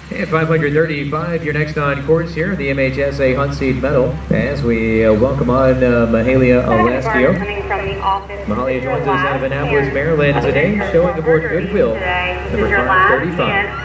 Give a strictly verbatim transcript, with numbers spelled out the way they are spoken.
And five hundred thirty-five, you're next on course here, the M H S A Hunt Seed Medal, as we uh, welcome on uh, Mahalia Elastio. Mahalia joins us out of Annapolis, Maryland today, showing aboard Goodwill, number five thirty-five.